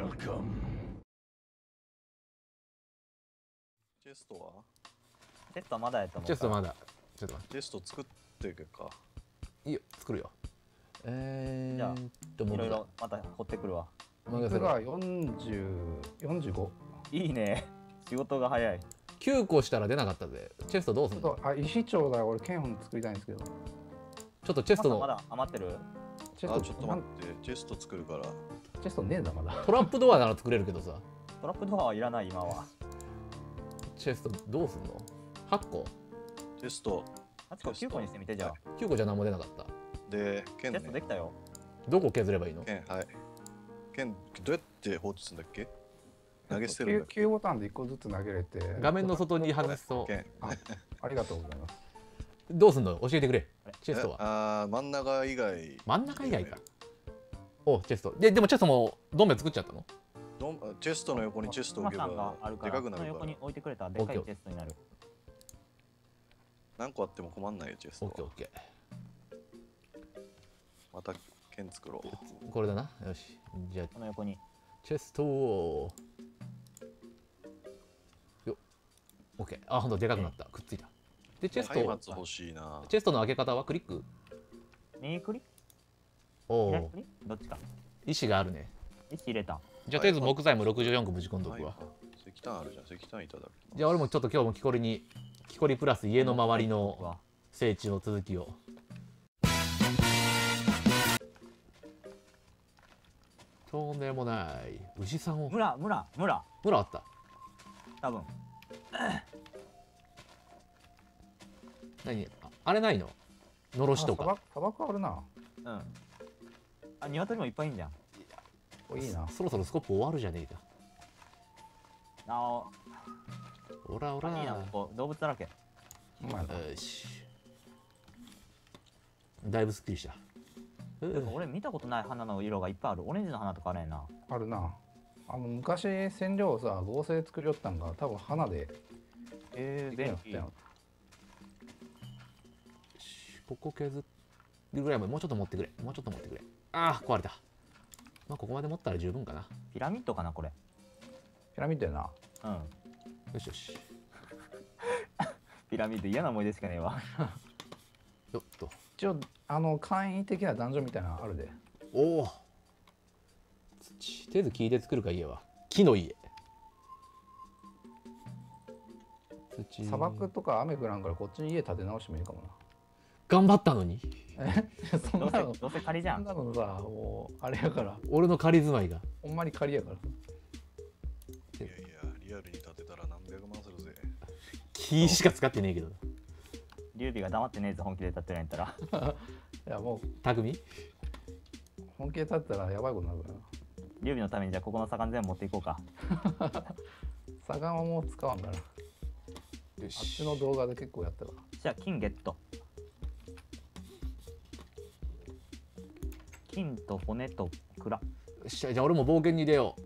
チェストはチェストまだやと思う。 チェストまだ。ちょっと待チェスト作っていくか。 って。いいよ、作るよ。 じゃあいろいろまた掘ってくるわ。 肉が45。 いいね。仕事が早い。 9個したら出なかったぜ。チェストどうすんの？ あ、石町だよ。俺剣本作りたいんですけど。 ちょっとチェストのまだ余ってる？ チェストあ、ちょっと待って。チェスト作るから。 チェストねえんだまだ。 トラップドアなら作れるけどさ。 トラップドアはいらない今は。 チェストどうすんの？ 8 個？ チェスト。 8個9個にしてみてじゃあ。 9個じゃ何も出なかった。 で、剣ねチェスト。できたよ。 どこ削ればいいの？ 剣、はい。剣、どうやって放置するんだっけ？投げ捨てるんだっけ 9ボタンで1個ずつ投げれて。 画面の外に外すと。 剣。 ありがとうございます。 どうすんの？教えてくれ。チェストは。 あー、真ん中以外。 真ん中以外か。お、チェスト。でもチェストもどん兵衛作っちゃったの？ チェストの横にチェストを置けばでかくなるから。 その横に置いてくれたらでかいチェストになる。 何個あっても困んないよ、チェストは。 オッケーオッケまた剣作ろう。 ー。これだな。よし。じゃあこの横に。 チェストを。よ。オッケー。あ、ほんとでかくなった。くっついた。で、チェスト。 松明欲しいな。 チェストの開け方はクリック？ 右クリ？ おお。 左クリ？どっちか。 石があるね。 石入れた。 じゃあとりあえず木材も64個ぶち込んどくわ。 石炭あるじゃん。石炭いただく。 じゃあ俺もちょっと今日も木こりに木こりプラス家の周りの整地の続きを。とんでもない牛さんを。 村あった。 多分。 何？あれないの？のろしとか。 砂漠あるな。 うん。あ、鶏もいっぱいいんじゃん。 いいな。 そろそろスコップ終わるじゃねえか。 あおらおら。 いいな、ここ動物だらけ。 よし。だいぶすっきりした。 俺見たことない花の色がいっぱいある。オレンジの花とかあれやな。 あるな。昔染料をさ合成作りよったんが多分花で。 便利。 ここ削るぐらいまでもうちょっと持ってくれ。ああ壊れた。まあここまで持ったら十分かな。 ピラミッドかなこれ。 ピラミッドやな。 うん。 よしよし。 ピラミッド嫌な思い出しかねえわ。 よっと。 一応簡易的なダンジョンみたいなのあるで。 おお。土。とりあえず木で作るか家は。木の家。土。 砂漠とか雨降らんからこっちに家建て直してもいいかもな。 頑張ったのに。 そんなのどうせ仮じゃん。 そんなのさもうあれやから。 俺の仮住まいが。 ほんまに仮やから。 いやいや、リアルに建てたら何百万するぜ。 木しか使ってねえけど。 劉備が黙ってねえぞ本気で立ってないんやったら。 いやもう匠？ 本気で建てたらやばいことになるからな。 劉備のためにじゃあここの左官全部持っていこうか。 左官はもう使わんから。あっちの動画で結構やったから。 じゃあ金ゲット。金と骨と蔵。 よっしゃ、じゃあ俺も冒険に出よ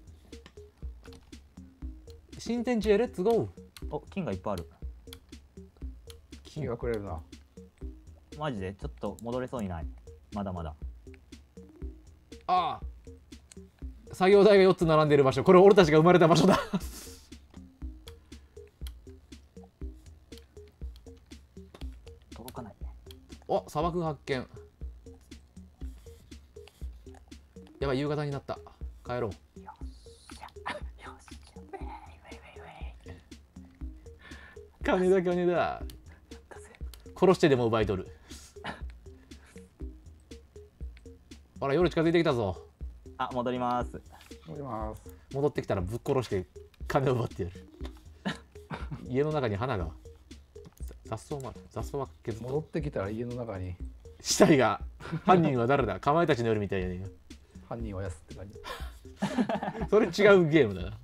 う。新天地へレッツゴー。 お、金がいっぱいある。 金がくれるな。 マジでちょっと戻れそうにない。まだまだ。 ああ。作業台が4つ並んでいる場所。これ俺たちが生まれた場所だ。 届かない。 お、砂漠発見。やばい、夕方になった。帰ろう。 よっしゃ。よっしゃ。ウェイウェイウェイウェイ。 金だ金だ。殺してでも奪い取る。ほら夜近づいてきたぞ。 あ、戻ります。 戻ります。 戻ってきたらぶっ殺して金を奪ってやる。家の中に花が。雑草は削った。 戻ってきたら家の中に死体が。犯人は誰だ？かまいたちの夜みたいやね。 犯人はやすって感じ。 それ違うゲームだな。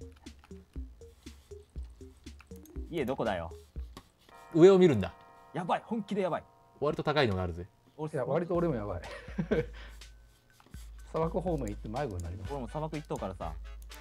家どこだよ。 上を見るんだ。 やばい、本気でやばい。 割と高いのがあるぜ。 いや割と俺もやばい。砂漠方面行って迷子になります。 俺も砂漠行っとうからさ。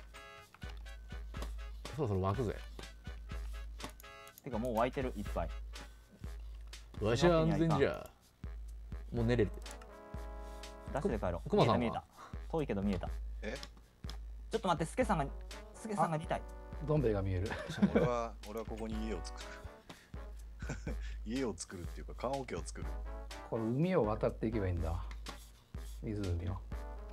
そろそろ湧くぜ。 てかもう湧いてる、いっぱい。 わしは安全じゃ。もう寝れる。 ダッシュで帰ろう。 熊さんは見えた。遠いけど見えた。 え？ ちょっと待って、スケさんが2体。 どん兵衛が見える。 俺はここに家を作る。家を作るっていうか棺桶を作る。 これ海を渡っていけばいいんだ。湖を。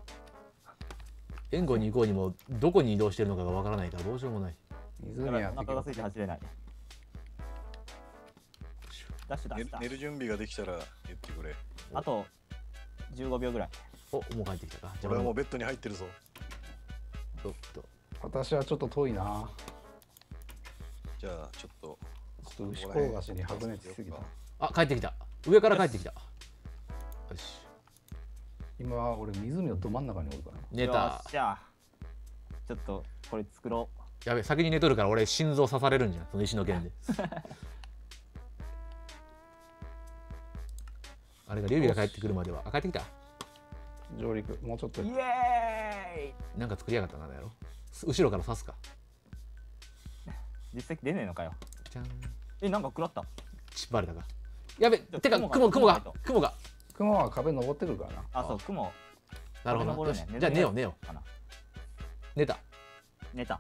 援護に行こうにもどこに移動してるのかがわからないからどうしようもない。 湖やっていけばお腹が空いて走れない。ダッシュダッシュ。 寝る準備ができたら言ってくれ。 あと15秒ぐらい。 お、もう帰ってきたか。 俺はもうベッドに入ってるぞ。 ちょっと私はちょっと遠いな。 じゃあちょっと牛香菓子に白熱しすぎた。 あ、帰ってきた。上から帰ってきた。よし。 今は俺湖のど真ん中におるからな。 寝た。 よっしゃ。ちょっとこれ作ろやべ、先に寝とるから俺心臓刺されるんじゃん、その石の剣で。あれが劉備が帰ってくるまでは。あ、帰ってきた。 上陸もうちょっとう。イエーイ。 なんか作りやがったな、あの野郎。後ろから刺すか。 実績出ねえのかよ。 じゃん。 え、なんか食らった。 ちバレたか。やべ、てか雲雲が。 雲は壁登ってくるからな。 あ、そう、雲。 なるほど。 登るねよしじゃあ寝よう寝よう。 かな。 寝た。 寝た。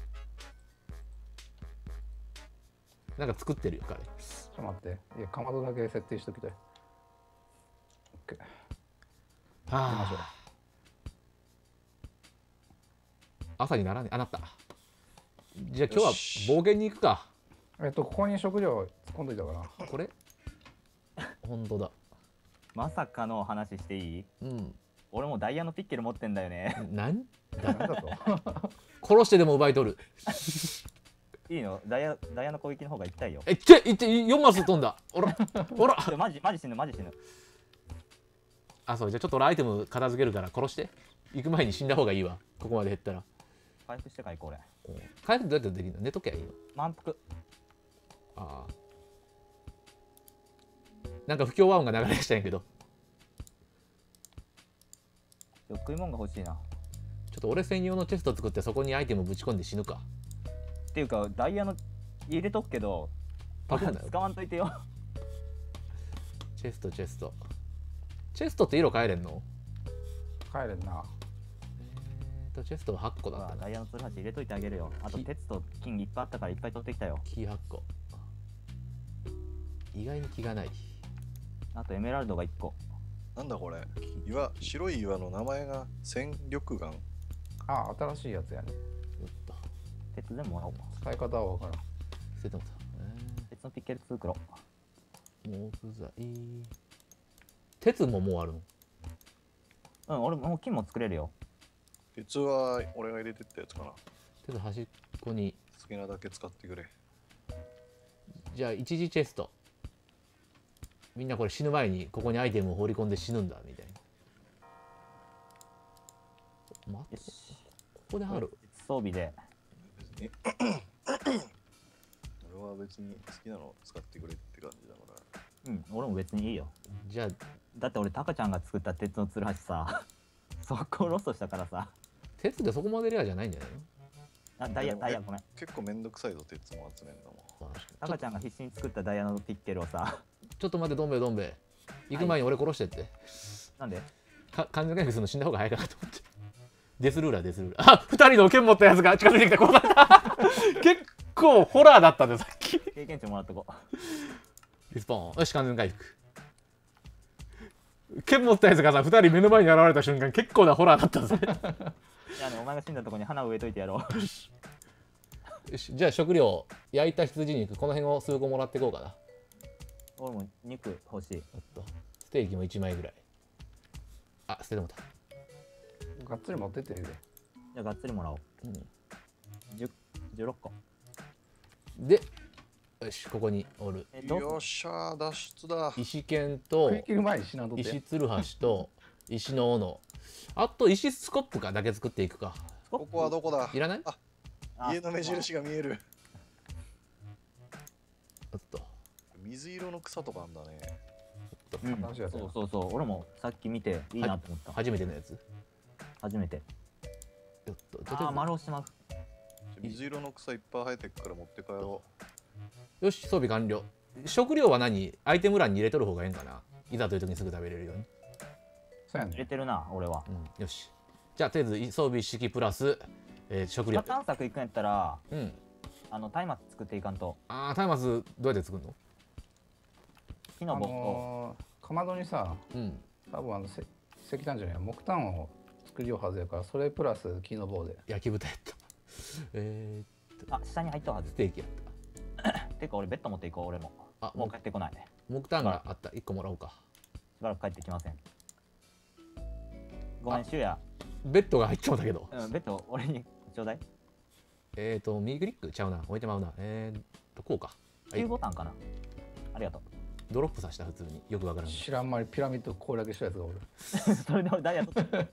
なんか作ってるよ彼。 ちょっと待って。いや、かまどだけ設定しときたい。OK。 は行きましょう。 あ。朝にならねえ。あ、なった。じゃあ今日は冒険に行くか。 ここに食料突っ込んどいたから。 これ本当だ。 まさかの話していい？ うん。 俺もダイヤのピッケル持ってんだよね。 なんなんだと。 殺してでも奪い取る。 いいの？ダイヤの攻撃の方が痛いよ。 いって4マス飛んだ。おらおら。 マジ死ぬ。 あ、そう、じゃあちょっと俺アイテム片付けるから殺して。行く前に死んだ方がいいわ。ここまで減ったら。 回復してから行こう俺。 回復どうやってできるの？寝ときゃいいの？ 満腹。 ああ。なんか不協和音が流れしたんやけど。 食い物が欲しいな。 ちょっと俺専用のチェスト作ってそこにアイテムぶち込んで死ぬか。 っていうかダイヤの入れとくけどパクんなよ。 使わんといてよ。 チェスト。チェストって色変えれんの？ 帰れんな。 チェストは8個だったな。 ダイヤのツルハシ入れといてあげるよ。あと鉄と金いっぱいあったからいっぱい取ってきたよ。 キー8個。意外に気がない。 あとエメラルドが1個。 なんだこれ。白い岩の名前が戦力岩。 あ、新しいやつやね。 よっと。 鉄全部もらおう。 使い方は分からん。 捨てても鉄のピッケル2黒。 木材。鉄ももうあるの？ うん、俺もう金も作れるよ。 鉄は俺が入れてったやつかな。 鉄端っこに。 好きなだけ使ってくれ。 じゃあ一時チェスト。みんなこれ死ぬ前にここにアイテムを放り込んで死ぬんだみたいな。 よし。 ここである。 装備で。 別に俺は別に好きなの使ってくれって感じだから。 うん、俺も別にいいよ。 じゃあだって俺タカちゃんが作った鉄のツルハシさそこロストしたからさ。 鉄でそこまでレアじゃないんじゃないの？ あ、ダイヤごめん。 結構めんどくさいぞ、鉄も集めるのも。 タカちゃんが必死に作ったダイヤのピッケルをさ。 ちょっと待って、どん兵衛行く前に俺殺してって。 なんで？ 完全回復するの死んだ方が早いかなと思って。デスルーラー。あ、2人の剣持ったやつが近づいてきた。殺された。結構ホラーだったんでさっき。 経験値もらっとこう。 リスポーン。よし、完全回復。剣持ったやつがさ、2人目の前に現れた瞬間結構なホラーだったぜ。 いやね、お前が死んだとこに花を植えといてやろう。 よし、じゃあ食料、焼いた羊肉、この辺を数個もらっていこうかな。 俺も肉欲しい。 ステーキも1枚ぐらい。あ、捨ててもた。 がっつり持ってってるで。 じゃあがっつりもらおう。16個。 で、よし、ここにおる。 よっしゃー、脱出だ。 石剣と食い切る前に死なんとって。 石つるはしと石の斧。あと石スコップかだけ作っていくか。 ここはどこだ？ いらない？ 家の目印が見える。 おっと。 水色の草とかあんだね。 うん、 楽しいやつやなそう俺もさっき見ていいなと思った。 初めてのやつ。 初めて。 よっと。 ああ、丸押しまう。 水色の草いっぱい生えてくから持って帰ろよし、装備完了。食料は何？アイテム欄に入れとる方がええんかな。いざという時にすぐ食べれるように。 そうやね。 入れてるな、俺は。 よし。じゃあとりあえず装備一式プラス食料。 探索行くんやったらうん。 松明作っていかんと。 ああ、松明どうやって作るの？ 木の棒をかまどにさ、 うん。 多分石炭じゃない木炭を作りようはずやから、それプラス木の棒で。 焼き豚やった。 下に入ったはずス。テーキやった。 てか俺ベッド持っていこう。俺もあ、 もう帰ってこない。し木炭があった。1個もらおうか。 ばらく帰ってきません。ごめん、シュウヤ。 ベッドが入っちゃうんだけど。 ベッド俺にちょうだい。 右クリックちゃうな。置いてまうな。こうか。はい 9ボタンかな。ありがとう。 ドロップさせた普通に。よくわからん。 知らんまりピラミッド攻略したやつがおる。 それで俺ダイヤ取って。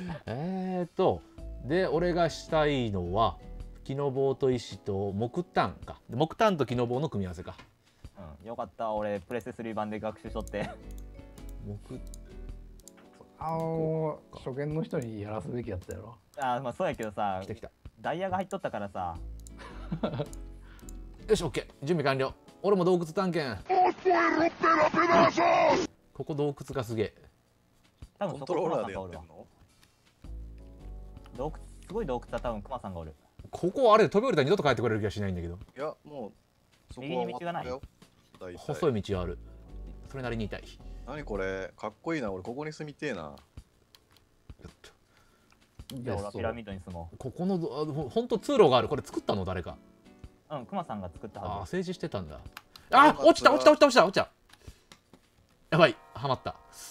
で、俺がしたいのは、木の棒と石と木炭か。木炭と木の棒の組み合わせか。 よかった。俺プレステ3版で学習しとって。 木初見の人にやらすべきやったやろ。 まあそうやけどさ、 来た来た。 ダイヤが入っとったからさ。 よし、オッケー。準備完了。俺も洞窟探検。ここ洞窟がすげえ。 多分そこコントローラーでやクマさんがおってんるわ。 の？ すごい洞窟は多分クマさんがおる。 ここあれで飛び降りたら二度と帰ってこれる気がしないんだけど。 いや、もうそこ右に道がないよ。大体細い道はある。それなりに痛い。 何これ、かっこいいな。俺ここに住みてえな。 じゃあ俺はピラミッドに住もここのほんと通路がある。これ作ったの誰か。 う。クマさんが作ったああ、 はず。 政治してたんだ。あ、落ちた落ちた落ちた落ちた落ちた。やばい、はまった。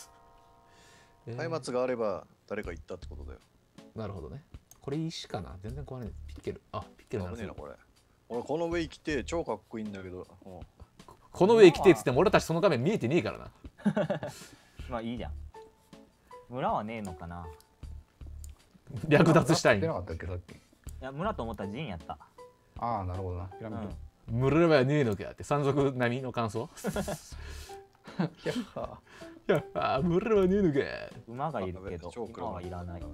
松明があれば誰か行ったってことだよ。 なるほどね。これ石かな。全然壊れない。ピッケル。あ、ピッケルなる危ねえなこれ。俺この上生きて超かっこいいんだけど。 この上来てっつっても俺たちその画面見えてねえからな。 まあいいじゃん。村はねえのかな。 略奪したいん出なかったっけさっき。 いや村と思ったら陣やった。 ああ、なるほどな。ピラミッド。 村はねえのかって山賊並みの感想。 いやいや、村はねえのか。 馬がいるけど超黒馬はいらない。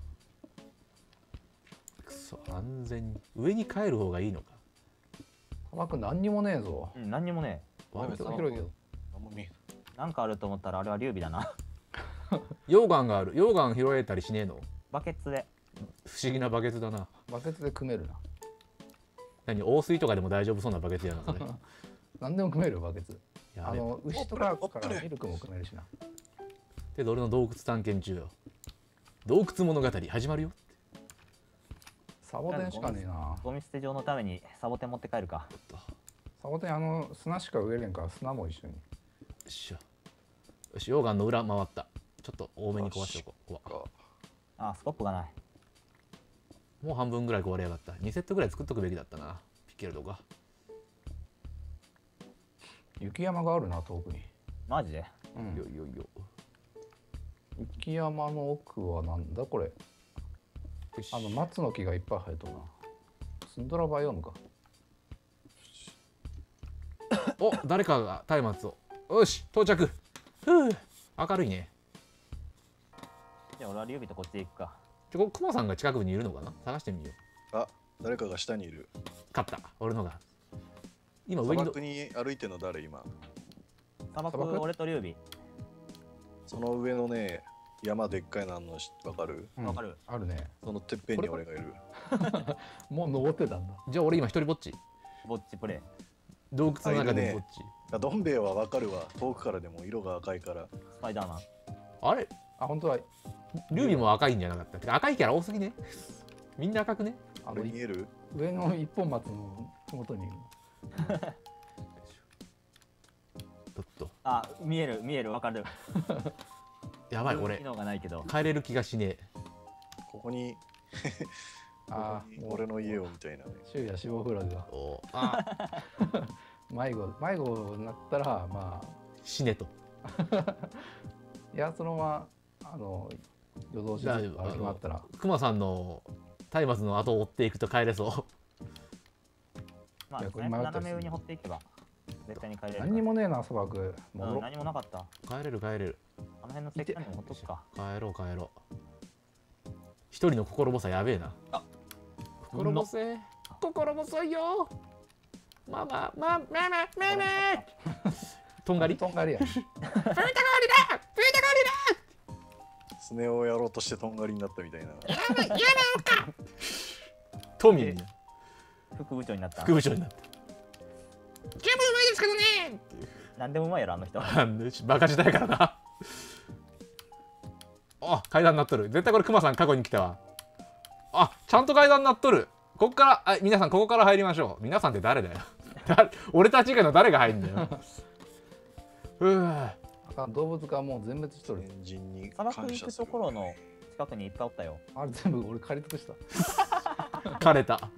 くそ、安全に上に帰る方がいいのか。 砂漠何にもねえぞ。 何にもね割とめっちゃ広いけど。 あんま見ええ。なんかあると思ったらあれは劉備だな。 溶岩がある。溶岩拾えたりしねえの。 バケツで。 不思議なバケツだな。 バケツで組めるな。 何、汚水とかでも大丈夫そうなバケツやなそれ。 何でも組めるバケツ。 やべえ。 牛とかからミルクも組めるしな。 で、俺の洞窟探検中よ。洞窟物語始まるよ。 サボテンしかねえな。 ゴミ捨て場のためにサボテン持って帰るか。 サボテン砂しか植えれんから砂も一緒に。 よっしゃ。よし、溶岩の裏回った。ちょっと多めに壊しておこう。うわ、 スコップがない。 もう半分ぐらい壊れやがった。2セットぐらい作っとくべきだったな。ピッケルとか。 雪山があるな、遠くに。 マジで。 よいよいよ。 雪山の奥はなんだこれ。松の木がいっぱい生えとるな。スンドラバイオームか。 お、誰かが松明を。よし、到着。ふう、明るいね。 じゃあ俺は劉備とこっちで行くか。 クマさんが近くにいるのかな。探してみよう。 あ、誰かが下にいる。 勝った。俺のが。今砂上に漠に歩いてんの誰今？ 砂漠砂漠俺と劉備。 その上のね、山でっかいのあんのわかる？ わかる。 あるね。 そのてっぺんに俺がいる。 もう登ってたんだ。 じゃあ俺今一人ぼっち。 ぼっちプレイ。 洞窟の中でぼっち。 どん兵衛はわかるわ。遠くからでも色が赤いから。 スパイダーマン。 あれ、 あ、本当だ。 劉備も赤いんじゃなかった。てか赤いキャラ多すぎね。みんな赤くね。 これ見える？ 上の一本松の麓にいる。 ちょっと見えるわかる。 やばい、俺機能がないけど。 帰れる気がしねえ。 ここにああ、 俺の家をみたいなね。 周囲や死亡フラグが。 おあ迷子になったら、まあ。 死ねと。 いや、そのまま、夜通し歩き回ったら。 クマさんの松明の後を追っていくと帰れそまあ、 いやこれ迷ったりする斜め上に掘っていけば絶対に帰れるから。 何にもねえな、砂漠。 何もなかった。 う。帰れる帰れる。 あの辺の石炭にも掘っとくか。 帰ろう帰ろう。一人の心細やべえな。心細い。心細いよ。ママとんがりとんがりや。 スネ夫をやろうとしてとんがりになったみたいな。 トミーに副部長になった副部長になった。十分うまいですけどねなんでもうまいやろあの人。 なんでバカ時代からな。あ、階段になっとる。絶対これクマさん過去に来たわ。あ、ちゃんと階段になっとる。こっから、皆さんここから入りましょう。皆さんって誰だよ。俺たち以外の誰が入んだよ。 動物がもう全滅しとる。 エンジンに砂漠に行く感謝する。 ところの近くにいっぱいおったよ。 あれ全部俺借り尽くした。 枯れた。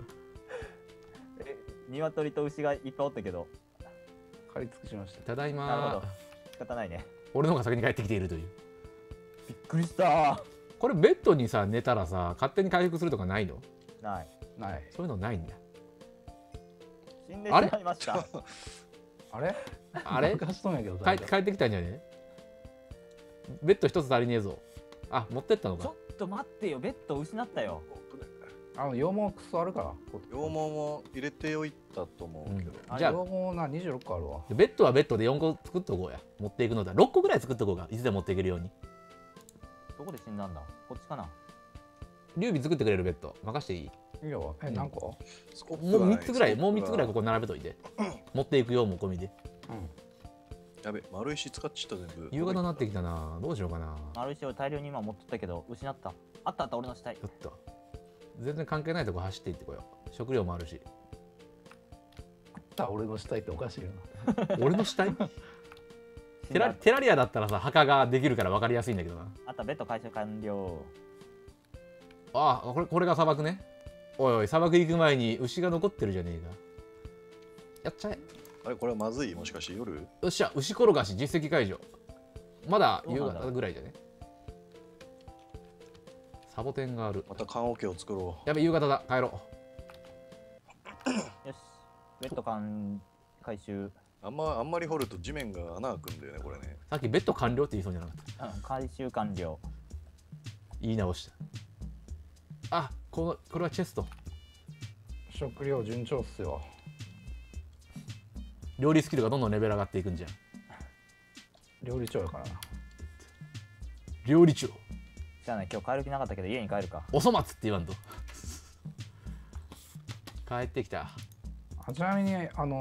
鶏と牛がいっぱいおったけど、 借り尽くしました。 ただいまなるほど。仕方ないね。 俺の方が先に帰ってきているという。 びっくりしたこれベッドにさ寝たらさ勝手に回復するとかないの？ ない。 ない。 そういうのないんだ。 死んでしまいました。 あれあれ昔とんやけど帰ってきたんじゃね？ベッド一つ足りねえぞ。あ、持ってったのかちょ。っと待ってよ、ベッド失ったよ。 羊毛クソあるから。 羊毛も入れておいたと思うけど。 じゃあ羊毛な26個あるわ。 ベッドはベッドで4個作っとこうや。持っていくのだ。6個ぐらい作っとこうか。いつでも持っていけるように。 どこで死んだんだ？こっちかな。 劉備作ってくれるベッド任していい？ いいよ。何個？ もう3つぐらい、もう3つぐらいここ。 こ並べといて。持っていくよも込みで。 やべ、丸石使っちゃった全部。 夕方になってきたな。どうしようかな。 丸石を大量に今持っとったけど失った。あったあった、俺の死体。 ちょっと。全然関係ないとこ走っていってこよう。食料もあるし。 俺の死体っておかしいよ俺の死体テラリアだったらさ墓ができるから分かりやすいんだけどな。 あとベッド回収完了。 ああ、これが砂漠ね。おいおい、砂漠行く前に牛が残ってるじゃねえか。やっちゃえ。 あれ、これはまずい、もしかして夜？ よっしゃ、牛転がし実績解除。まだ夕方ぐらいじゃね。サボテンがある。 また棺桶を作ろやべ、夕方だ。帰ろよし。ベッド回収。 う。あんまり掘ると地面が穴開くんだよね、これね。 さっきベッド完了って言いそうじゃなかった。 回収完了。 言い直した。あ、これはチェスト。 食料順調っすよ。 料理スキルがどんどんレベル上がっていくんじゃん。 料理長やからな。 料理長。 じゃあね、今日帰る気なかったけど家に帰るか。 お粗末って言わんと。帰ってきた。 ちなみに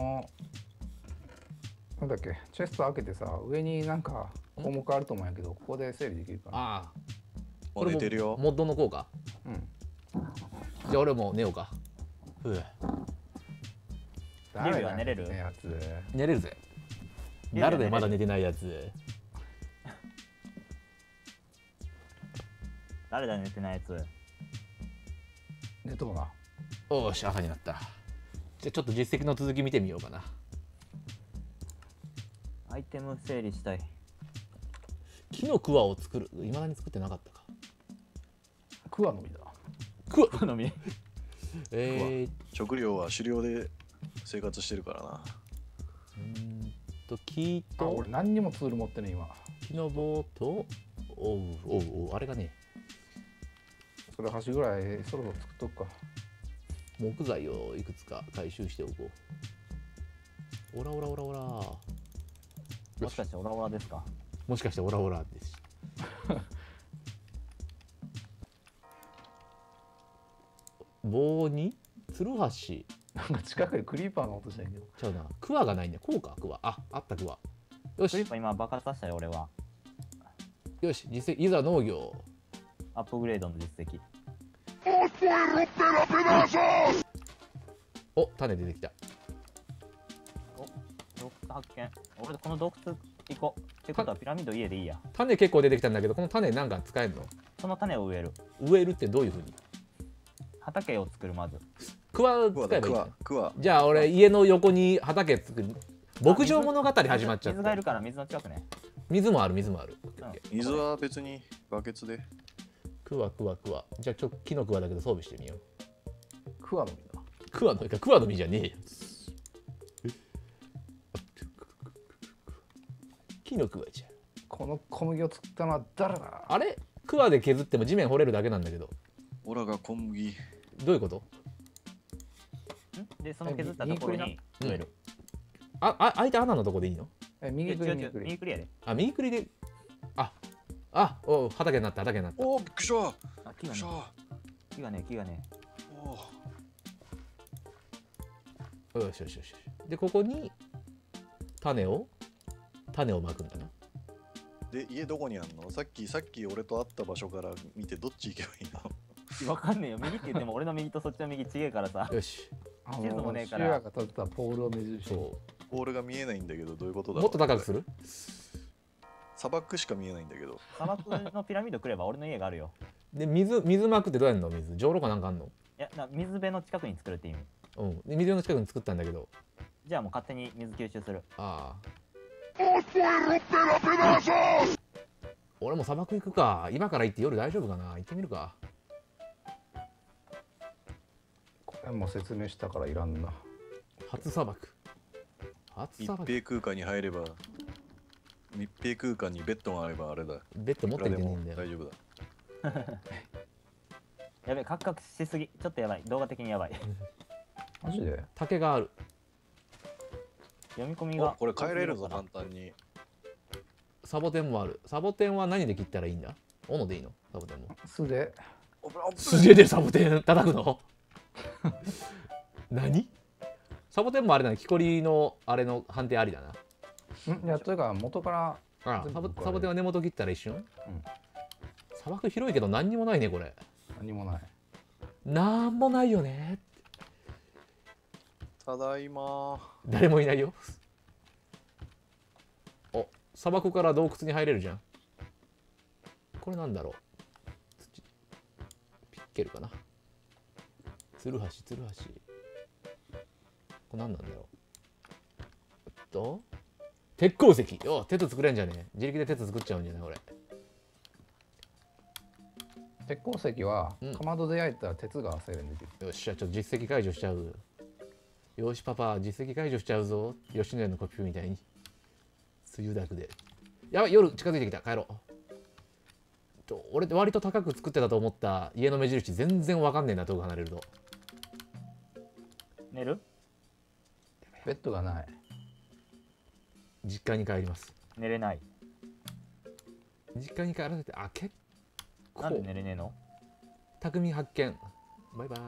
なんだっけ、チェスト開けてさ、上になんか項目あると思うんやけど、ここで整理できるかな。 ああ。 もう寝てるよ。 モッドの効果。じゃあ俺も寝ようか。 リビは寝れる？ やつ寝れるぜ。 リビは寝れる誰でまだ寝てないやつ。 誰だ寝てないやつ。 寝とうな。 おーし、朝になった。じゃあちょっと実績の続き見てみようかな。 アイテム整理したい。 木のクワを作る。いまだに作ってなかったか。 クワの実だ。 クワ好み。 食料は狩猟で生活してるからな。 木と俺何にもツール持ってね今。 木の棒とおうあれがね、 それ橋ぐらいそろそろ作っとくか。 木材をいくつか回収しておこう。オラオラオラオラ。 もしかしてオラオラですか？ もしかしてオラオラです。棒にツルハシ。 なんか近くでクリーパーの音したんやけど。 ちゃうな。クワがないね。こうかクワ。あったクワ。よし今爆発させたよ俺は。 よし、実績いざ農業。 アップグレードの実績。 お、種出てきた。 洞窟発見。俺この洞窟行こう。ってことはピラミッド家でいいや。 種結構出てきたんだけど、この種なんか使えるの？ その種を植える。 植えるってどういうふうに？ 畑を作るまず。 クワクワだ、 使えばいいんだね。 クワ。 じゃあ俺家の横に畑作る。牧場物語始まっちゃっ水がいた。 るから水の近くね。 水もある水もある。 水は別にバケツで。 クワ。じゃあ木のクワだけど装備してみよう。 クワの実だ。 クワの実じゃねえよ。木のクワじゃん。 この小麦を作ったのは誰だ？ あれクワで削っても地面掘れるだけなんだけど。 オラが小麦。 どういうこと？ でその削ったところに植える。 開いた穴のとこでいいの？ 右クリ右クリやで。 あ、右クリで。お畑になった。 おお、びっくりした。 あ、木がね。木がね。 おお。 よしよしよし。でここに種をまくんだな。 で、家どこにあんの？さっき俺と会った場所から見てどっち行けばいいの？ わかんねえよ。右って言っても俺の右とそっちの右違えからさ。 よし。 地図もねえからシュアが立ったポールを目印に。 そボールが見えないんだけど、どういうことう。 だろう？ もっと高くする？ 砂漠しか見えないんだけど。 砂漠のピラミッド来れば俺の家があるよ。 で水まくってどうやんの？水。じょうろかなんかあんの？ いや、水辺の近くに作るって意味。 うん。で水の近くに作ったんだけど。 じゃあもう勝手に水吸収する。 ああ。俺も砂漠行くか。今から行って夜大丈夫かな。行ってみるか。 これも説明したからいらんな。 初砂漠。初密砂漠。 閉空間に入れば、密閉空間にベッドがあればあれだ。 ベッド持ってきてねえんだよ。 大丈夫だ。 やべ、カクカクしすぎ。ちょっとやばい。動画的にやばい。 マジで？ 竹がある。 読み込みおが。 これ変えれるぞ、 多す簡単に。 サボテンもある。サボテンは何で切ったらいいんだ？斧でいいの？サボテンも。 素で。 素手でサボテン叩くの？何？サボテンもあれだね。木こりのあれの判定ありだな。 いや、というか元からあ全部これサボテンは根元切ったら一瞬、 ん砂漠広いけど何にもないねこれ。 何もない。 なんもないよね。 ただいま。 誰もいないよ。お、砂漠から洞窟に入れるじゃん。これなんだろう。土ピッケルかな。ツルハシ。これ何なんだろう。鉄鉱石。よ、鉄作れんじゃねえ。自力で鉄作っちゃうんじゃない俺。 鉄鉱石はうんかまどで焼いたら鉄が精錬できる。 よっしゃ、ちょっと実績解除しちゃう。よしパパ、実績解除しちゃうぞ。吉野家のコピーみたいに。梅雨だくで。やばい、夜近づいてきた。帰ろう。俺って割と高く作ってたと思った家の目印全然わかんねえな、遠く離れると。 寝る？ ベッドがない。 実家に帰ります。 寝れない。 実家に帰らせて、あ、結なんで構。 寝れねえの？ 匠発見。バイバイ。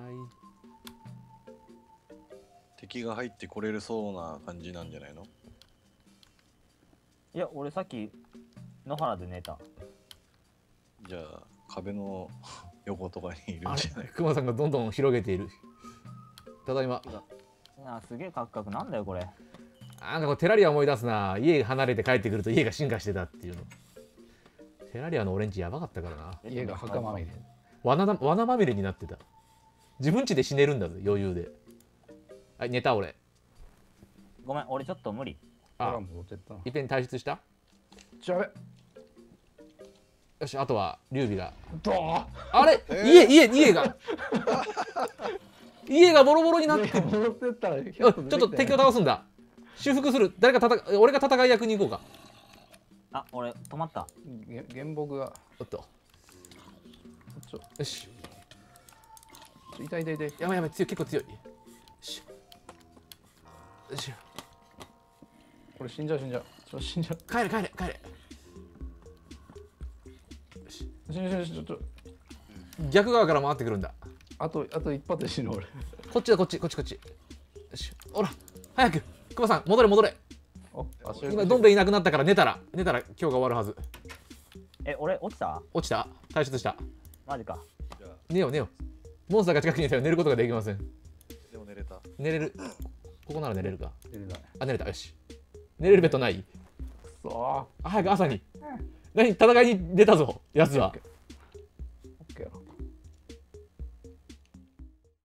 敵が入ってこれるそうな感じなんじゃないの？ いや、俺さっき野原で寝た。 じゃあ壁の横とかにいるんあれじゃない？ クマさんがどんどん広げている。ただいま。 すげえカクカク。なんだよこれ。 なんかこれテラリア思い出すな。家離れて帰ってくると家が進化してたっていうの。テラリアのオレンジやばかったからな。 家が墓まみれ。 罠まみれになってた。自分家で死ねるんだぜ、余裕で。はい、寝た俺。 ごめん、俺ちょっと無理。 ほらあ、 戻ってったな。 いっぺん退出した？ じゃべ。 よし、あとは劉備が。 どう？ あれ、家がボロボロになってる。 戻ってったらちちょっと敵を倒すんだ。修復する。俺が戦い役に行こうか。 あ、俺止まった。 原木がおっと。 ちょよし。 痛い。 やばい、強い、結構強い。よし。よし。 これ死んじゃう。死んじゃう。 帰れ。よし。 死んじゃう。ちょっと逆側から回ってくるんだ。 あと一発で死ぬ俺。 こっち。よし。ほら、早く。クマさん、戻れ。 お、足今、どん兵衛いなくなったから寝たら今日が終わるはず。 え、俺落ちた？ 落ちた？退出した。 マジか。 じゃあ寝よう。モンスターが近くにいたら寝ることができません。 でも寝れた。 寝れる。ここなら寝れるか。 出れない。 あ、寝れた。よし。寝れるベッドない？ くそ早く朝に。何、戦いに出たぞ、やつは。